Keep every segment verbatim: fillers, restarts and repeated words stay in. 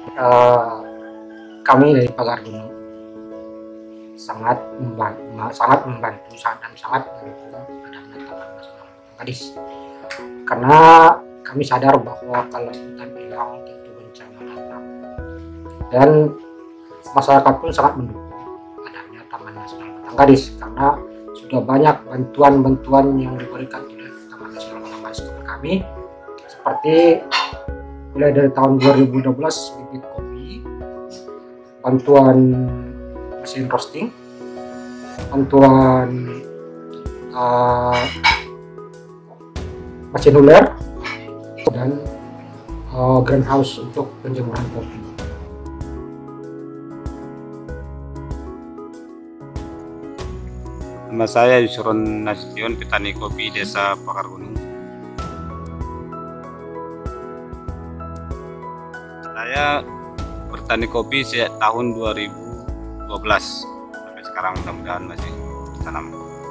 Eh, Kami dari Pagar Gunung sangat membantu, sangat membantu dan sangat mendukung adanya Taman Nasional Batang Gadis, karena kami sadar bahwa kalau hutan hilang tentu bencana datang, dan masyarakat pun sangat mendukung adanya Taman Nasional Batang Gadis karena sudah banyak bantuan-bantuan yang diberikan oleh Taman Nasional Batang Gadis kepada kami, seperti mulai dari tahun dua ribu dua belas bibit kopi, bantuan mesin roasting, bantuan uh, mesin uler, dan uh, greenhouse untuk penjemuran kopi. Nama saya Yusron Nasution, petani kopi Desa Pagar Gunung. Saya bertani kopi sejak tahun dua ribu dua belas sampai sekarang, mudah-mudahan masih tanam.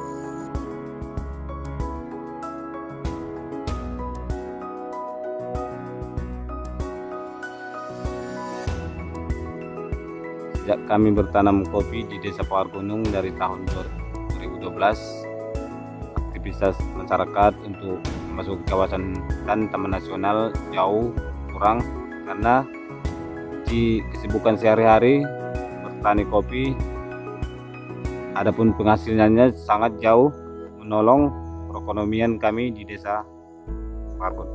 Sejak kami bertanam kopi di Desa Pagar Gunung dari tahun dua ribu dua belas, aktivitas masyarakat untuk masuk ke kawasan hutan Taman Nasional jauh kurang karena di kesibukan sehari-hari bertani kopi, adapun penghasilannya sangat jauh menolong perekonomian kami di Desa Pagar Gunung.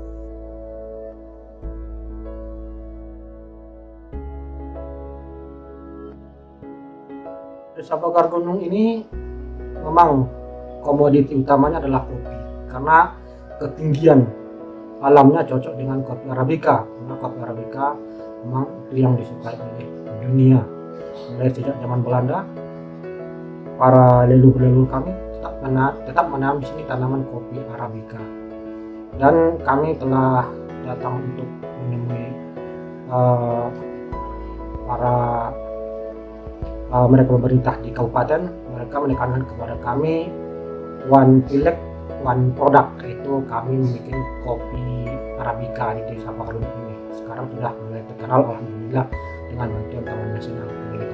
Desa Pagar Gunung ini memang komoditi utamanya adalah kopi, karena ketinggian alamnya cocok dengan kopi Arabica, karena kopi Arabica memang itu yang disukai oleh dunia. Mulai sejak zaman Belanda, para leluhur-leluhur kami tetap menanam, tetap menanam di sini tanaman kopi Arabica, dan kami telah datang untuk menemui uh, para uh, mereka pemerintah di kabupaten. Mereka menekankan kepada kami one pilek one product, yaitu kami membuat kopi Arabica di Desa Pagar Gunung ini. Sekarang sudah mulai terkenal alhamdulillah dengan bantuan Taman Nasional.